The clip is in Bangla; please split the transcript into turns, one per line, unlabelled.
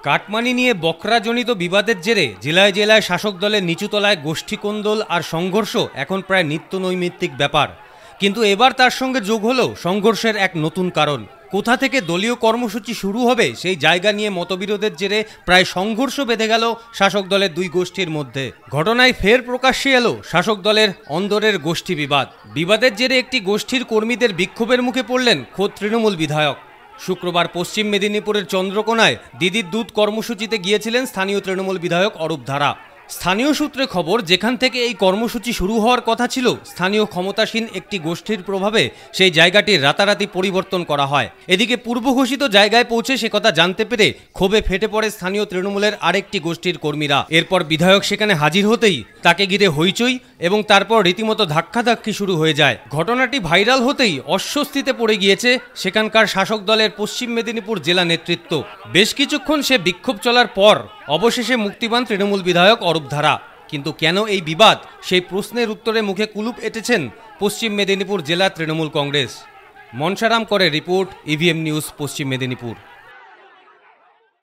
কাটমানি নিয়ে বকরাজনিত বিবাদের জেরে জেলায় জেলায় শাসক দলের নিচুতলায় গোষ্ঠীকোন্দল আর সংঘর্ষ এখন প্রায় নিত্য নৈমিত্তিক ব্যাপার। কিন্তু এবার তার সঙ্গে যোগ হলো সংঘর্ষের এক নতুন কারণ। কোথা থেকে দলীয় কর্মসূচি শুরু হবে সেই জায়গা নিয়ে মতবিরোধের জেরে প্রায় সংঘর্ষ বেঁধে গেল শাসক দলের দুই গোষ্ঠীর মধ্যে। ঘটনায় ফের প্রকাশ্যে এলো শাসক দলের অন্দরের গোষ্ঠী বিবাদ। বিবাদের জেরে একটি গোষ্ঠীর কর্মীদের বিক্ষোভের মুখে পড়লেন খোদ তৃণমূল বিধায়ক। শুক্রবার পশ্চিম মেদিনীপুরের চন্দ্রকোনায় দিদির দুধ কর্মসূচিতে গিয়েছিলেন স্থানীয় তৃণমূল বিধায়ক অরূপ ধারা। স্থানীয় সূত্রে খবর, যেখান থেকে এই কর্মসূচি শুরু হওয়ার কথা ছিল, স্থানীয় ক্ষমতাসীন একটি গোষ্ঠীর প্রভাবে সেই জায়গাটির রাতারাতি পরিবর্তন করা হয়। এদিকে পূর্ব ঘোষিত জায়গায় পৌঁছে সে কথা জানতে পেরে ক্ষোভে ফেটে পড়ে স্থানীয় তৃণমূলের আরেকটি গোষ্ঠীর কর্মীরা। এরপর বিধায়ক সেখানে হাজির হতেই তাকে ঘিরে হইচই এবং তারপর রীতিমতো ধাক্কাধাক্কি শুরু হয়ে যায়। ঘটনাটি ভাইরাল হতেই অস্বস্তিতে পড়ে গিয়েছে সেখানকার শাসক দলের পশ্চিম মেদিনীপুর জেলা নেতৃত্ব। বেশ কিছুক্ষণ সে বিক্ষোভ চলার পর অবশেষে মুক্তি পান তৃণমূল বিধায়ক অরূপ ধারা। কিন্তু কেন এই বিবাদ, সেই প্রশ্নের উত্তরে মুখে কুলুপ এঁটেছেন পশ্চিম মেদিনীপুর জেলা তৃণমূল কংগ্রেস। মনসারাম করে রিপোর্ট, ইভিএম নিউজ, পশ্চিম মেদিনীপুর।